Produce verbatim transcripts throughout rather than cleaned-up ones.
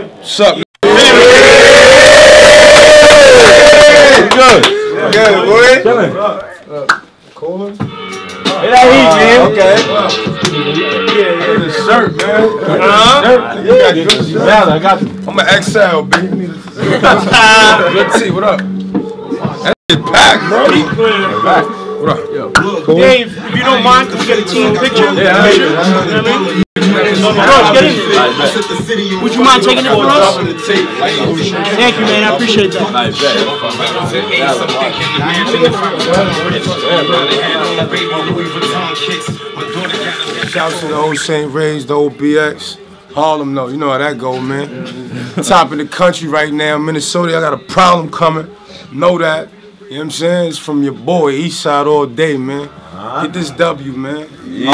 What's up, man? Good. Good, boy. Chillin'. Coolin'? Hey, that heat, man. Okay. Yeah, yeah. The shirt, man. Uh-huh. You got good shit. Yeah, I got you. I'm an X L, B. Good T, what up? That shit packed, bro. What up? Yo. Cool. Dave, if you don't mind, can we get a team picture? Yeah, picture? You know what I mean? George, get in. Would you mind taking it for us? Thank you, man. I appreciate that. Shouts to the old Saint Raymond, the old B X. Harlem, though. You know how that go, man. Top of the country right now. Minnesota, I got a problem coming. Know that. You know what I'm saying? It's from your boy, Eastside all day, man. Get this W, man. Yeah.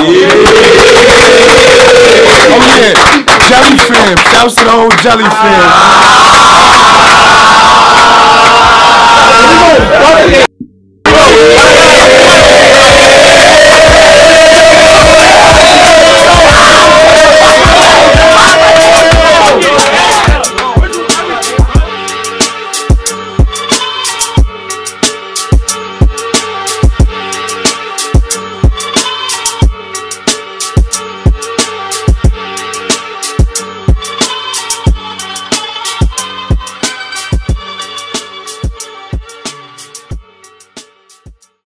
Oh, yeah. Jellyfam. Shouts to the whole Jellyfam. Ah.